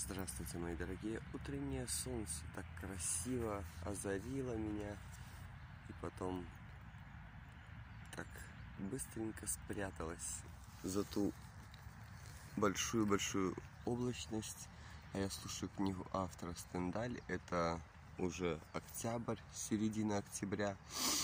Здравствуйте, мои дорогие. Утреннее солнце так красиво озарило меня и потом так быстренько спряталось за ту большую-большую облачность. А я слушаю книгу автора Стендаль. Это уже октябрь, середина октября.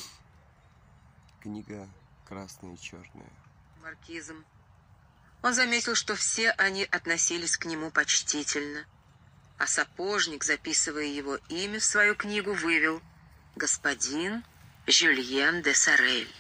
Книга «Красное и черное». Маркизом. Он заметил, что все они относились к нему почтительно, а сапожник, записывая его имя в свою книгу, вывел «Господин Жюльен де Сорель».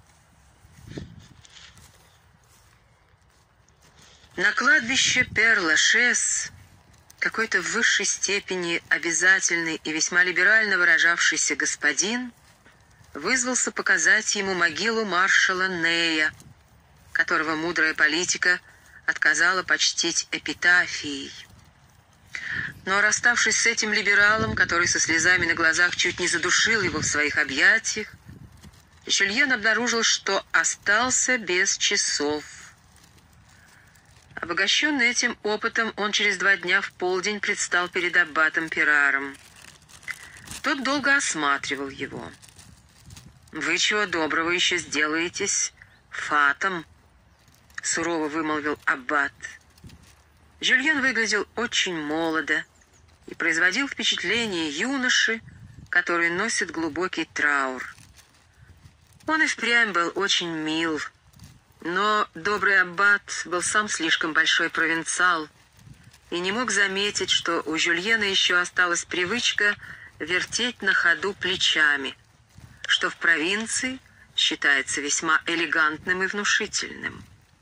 На кладбище Пер-Лашез какой-то в высшей степени обязательный и весьма либерально выражавшийся господин вызвался показать ему могилу маршала Нея, которого мудрая политика отказала почтить эпитафией. Но расставшись с этим либералом, который со слезами на глазах чуть не задушил его в своих объятиях, Жюльен обнаружил, что остался без часов. Обогащенный этим опытом, он через 2 дня в полдень предстал перед аббатом Пираром. Тот долго осматривал его. «Вы чего доброго еще сделаетесь фатом?» — сурово вымолвил аббат. Жюльен выглядел очень молодо и производил впечатление юноши, который носит глубокий траур. Он и впрямь был очень мил, но добрый аббат был сам слишком большой провинциал и не мог заметить, что у Жюльена еще осталась привычка вертеть на ходу плечами, что в провинции считается весьма элегантным и внушительным.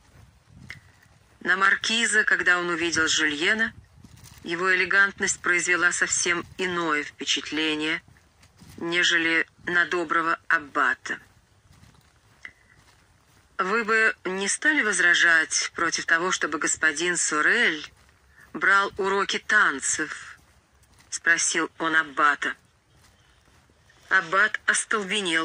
На маркиза, когда он увидел Жюльена, его элегантность произвела совсем иное впечатление, нежели на доброго аббата. «Вы бы не стали возражать против того, чтобы господин Сорель брал уроки танцев?» — спросил он аббата. Аббат остолбенел.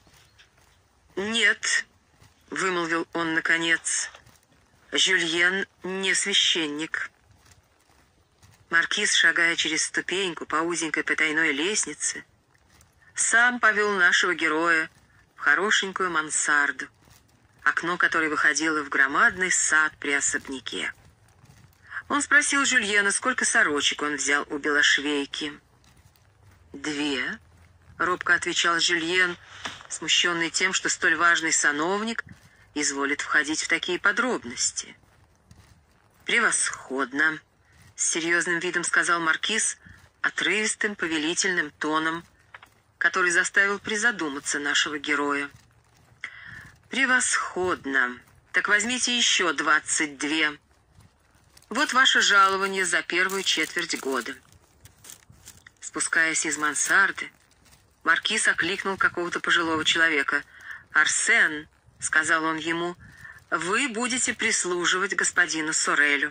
«Нет», — вымолвил он наконец, — «Жюльен не священник». Маркиз, шагая через ступеньку по узенькой потайной лестнице, сам повел нашего героя в хорошенькую мансарду, окно которой выходило в громадный сад при особняке. Он спросил Жюльена, сколько сорочек он взял у белошвейки. «2», — робко отвечал Жюльен, смущенный тем, что столь важный сановник изволит входить в такие подробности. «Превосходно», — с серьезным видом сказал маркиз, отрывистым повелительным тоном, который заставил призадуматься нашего героя. «Превосходно. Так возьмите еще 22. Вот ваше жалование за первую четверть года». Спускаясь из мансарды, маркиз окликнул какого-то пожилого человека. «Арсен», — сказал он ему, — «вы будете прислуживать господину Сорелю».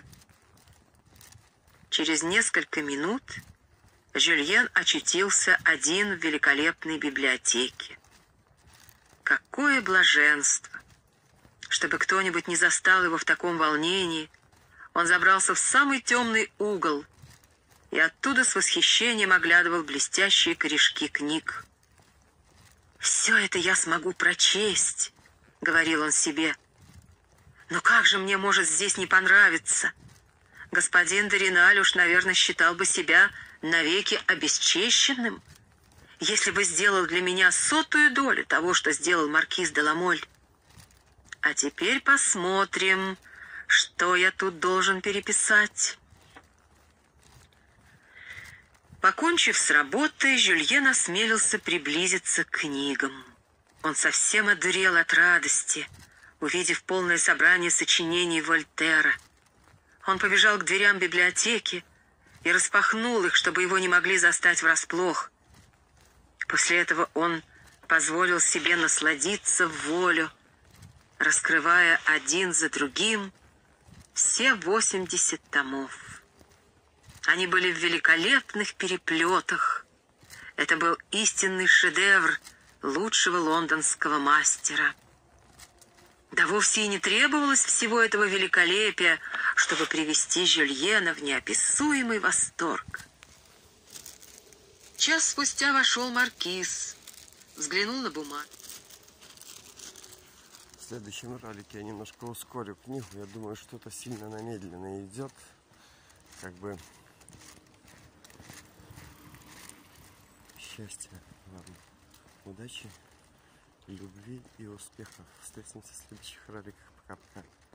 Через несколько минут Жюльен очутился один в великолепной библиотеке. Какое блаженство! Чтобы кто-нибудь не застал его в таком волнении, он забрался в самый темный угол и оттуда с восхищением оглядывал блестящие корешки книг. «Все это я смогу прочесть», — говорил он себе. «Но как же мне может здесь не понравиться? Господин де Риналь уж, наверное, считал бы себя навеки обесчещенным, если бы сделал для меня 100-ую долю того, что сделал маркиз де Ламоль. А теперь посмотрим, что я тут должен переписать». Покончив с работой, Жюльен осмелился приблизиться к книгам. Он совсем одурел от радости, увидев полное собрание сочинений Вольтера. Он побежал к дверям библиотеки и распахнул их, чтобы его не могли застать врасплох. После этого он позволил себе насладиться в волю, раскрывая один за другим все 80 томов. Они были в великолепных переплетах. Это был истинный шедевр лучшего лондонского мастера. Да вовсе и не требовалось всего этого великолепия, чтобы привести Жюльена в неописуемый восторг. Час спустя вошел маркиз, взглянул на бумагу. В следующем ролике я немножко ускорю книгу. Я думаю, что-то сильно намедленно идет. Как бы счастья вам, удачи, любви и успехов. Встретимся в следующих роликах. Пока-пока.